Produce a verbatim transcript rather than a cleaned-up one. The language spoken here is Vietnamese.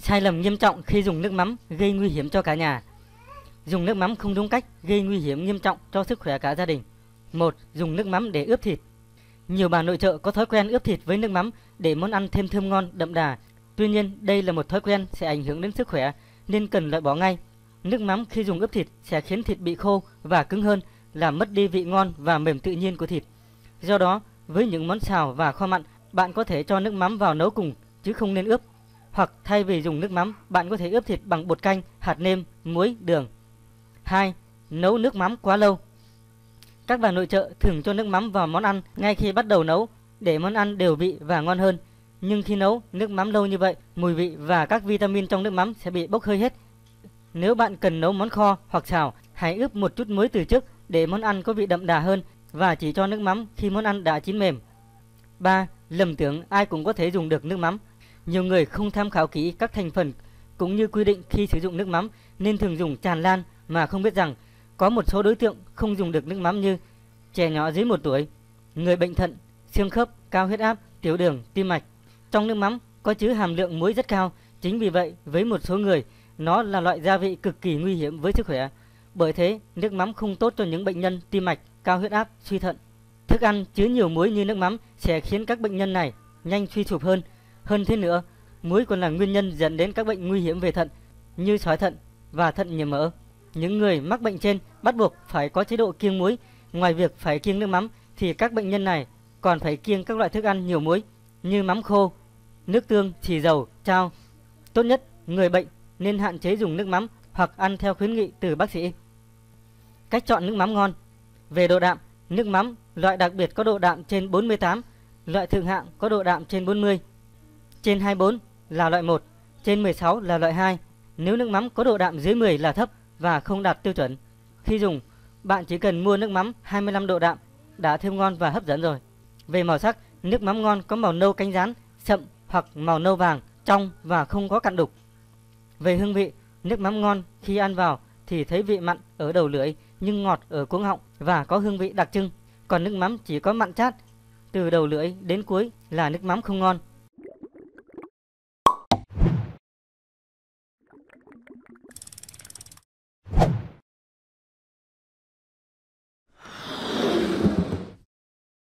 Sai lầm nghiêm trọng khi dùng nước mắm gây nguy hiểm cho cả nhà. Dùng nước mắm không đúng cách gây nguy hiểm nghiêm trọng cho sức khỏe cả gia đình. một. Dùng nước mắm để ướp thịt. Nhiều bà nội trợ có thói quen ướp thịt với nước mắm để món ăn thêm thơm ngon, đậm đà. Tuy nhiên, đây là một thói quen sẽ ảnh hưởng đến sức khỏe nên cần loại bỏ ngay. Nước mắm khi dùng ướp thịt sẽ khiến thịt bị khô và cứng hơn, làm mất đi vị ngon và mềm tự nhiên của thịt. Do đó, với những món xào và kho mặn, bạn có thể cho nước mắm vào nấu cùng chứ không nên ướp. Hoặc thay vì dùng nước mắm, bạn có thể ướp thịt bằng bột canh, hạt nêm, muối, đường. hai. Nấu nước mắm quá lâu. Các bà nội trợ thường cho nước mắm vào món ăn ngay khi bắt đầu nấu để món ăn đều vị và ngon hơn. Nhưng khi nấu nước mắm lâu như vậy, mùi vị và các vitamin trong nước mắm sẽ bị bốc hơi hết. Nếu bạn cần nấu món kho hoặc xào, hãy ướp một chút muối từ trước để món ăn có vị đậm đà hơn và chỉ cho nước mắm khi món ăn đã chín mềm. ba. Lầm tưởng ai cũng có thể dùng được nước mắm. Nhiều người không tham khảo kỹ các thành phần cũng như quy định khi sử dụng nước mắm nên thường dùng tràn lan mà không biết rằng có một số đối tượng không dùng được nước mắm như trẻ nhỏ dưới một tuổi, người bệnh thận, xương khớp, cao huyết áp, tiểu đường, tim mạch. Trong nước mắm có chứa hàm lượng muối rất cao, chính vì vậy với một số người nó là loại gia vị cực kỳ nguy hiểm với sức khỏe. Bởi thế, nước mắm không tốt cho những bệnh nhân tim mạch, cao huyết áp, suy thận. Thức ăn chứa nhiều muối như nước mắm sẽ khiến các bệnh nhân này nhanh suy sụp hơn. Hơn thế nữa, muối còn là nguyên nhân dẫn đến các bệnh nguy hiểm về thận như sỏi thận và thận nhiễm mỡ. Những người mắc bệnh trên bắt buộc phải có chế độ kiêng muối. Ngoài việc phải kiêng nước mắm thì các bệnh nhân này còn phải kiêng các loại thức ăn nhiều muối như mắm khô, nước tương, xì dầu, chao. Tốt nhất, người bệnh nên hạn chế dùng nước mắm hoặc ăn theo khuyến nghị từ bác sĩ. Cách chọn nước mắm ngon. Về độ đạm, nước mắm loại đặc biệt có độ đạm trên bốn mươi tám, loại thượng hạng có độ đạm trên bốn mươi. Trên hai mươi bốn là loại một, trên mười sáu là loại hai. Nếu nước mắm có độ đạm dưới mười là thấp và không đạt tiêu chuẩn. Khi dùng, bạn chỉ cần mua nước mắm hai mươi lăm độ đạm đã thơm ngon và hấp dẫn rồi. Về màu sắc, nước mắm ngon có màu nâu cánh gián, sậm hoặc màu nâu vàng, trong và không có cặn đục. Về hương vị, nước mắm ngon khi ăn vào thì thấy vị mặn ở đầu lưỡi nhưng ngọt ở cuống họng và có hương vị đặc trưng. Còn nước mắm chỉ có mặn chát từ đầu lưỡi đến cuối là nước mắm không ngon.